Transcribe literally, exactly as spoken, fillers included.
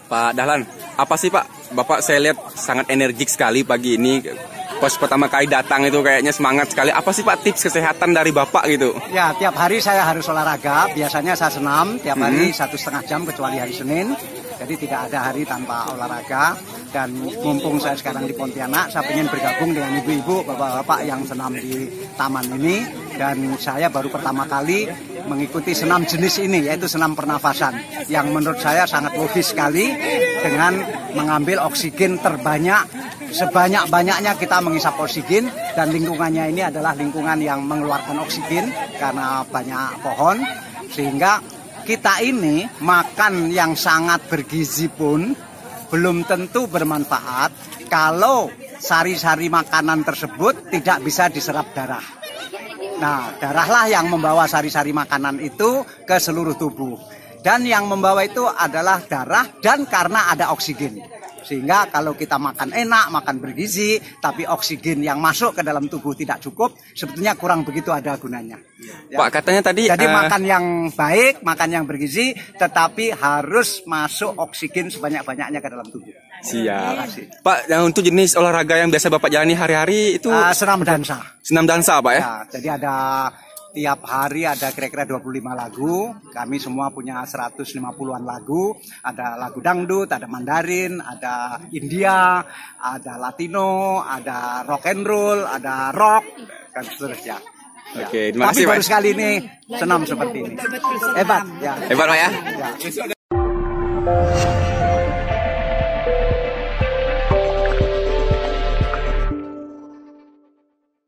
Pak Dahlan, apa sih Pak? Bapak saya lihat sangat energik sekali pagi ini. Pas pertama kali datang itu kayaknya semangat sekali. Apa sih Pak tips kesehatan dari Bapak gitu? Ya, tiap hari saya harus olahraga. Biasanya saya senam tiap hari hmm. satu setengah jam kecuali hari Senin. Jadi tidak ada hari tanpa olahraga. Dan mumpung saya sekarang di Pontianak, saya ingin bergabung dengan ibu-ibu, bapak-bapak yang senam di taman ini. Dan saya baru pertama kali mengikuti senam jenis ini, yaitu senam pernafasan. Yang menurut saya sangat logis sekali dengan mengambil oksigen terbanyak. Sebanyak-banyaknya kita mengisap oksigen dan lingkungannya ini adalah lingkungan yang mengeluarkan oksigen karena banyak pohon. Sehingga kita ini makan yang sangat bergizi pun belum tentu bermanfaat kalau sari-sari makanan tersebut tidak bisa diserap darah. Nah, darahlah yang membawa sari-sari makanan itu ke seluruh tubuh. Dan yang membawa itu adalah darah dan karena ada oksigen. Sehingga kalau kita makan enak, makan bergizi, tapi oksigen yang masuk ke dalam tubuh tidak cukup, sebetulnya kurang begitu ada gunanya. Ya. Pak, katanya tadi... Jadi uh... makan yang baik, makan yang bergizi, tetapi harus masuk oksigen sebanyak-banyaknya ke dalam tubuh. Siap. Pak, yang untuk jenis olahraga yang biasa Bapak jalani hari-hari itu... Uh, senam dansa. Senam dansa, Pak ya? Ya, jadi ada... Tiap hari ada kira-kira dua puluh lima lagu. Kami semua punya seratus lima puluhan lagu. Ada lagu dangdut, ada Mandarin, ada India, ada Latino, ada rock and roll, ada rock, dan seterusnya. Ya. Oke, terima kasih, Tapi baru sekali ini senam seperti ini. Hebat, ya. Hebat, Pak ya? Ya.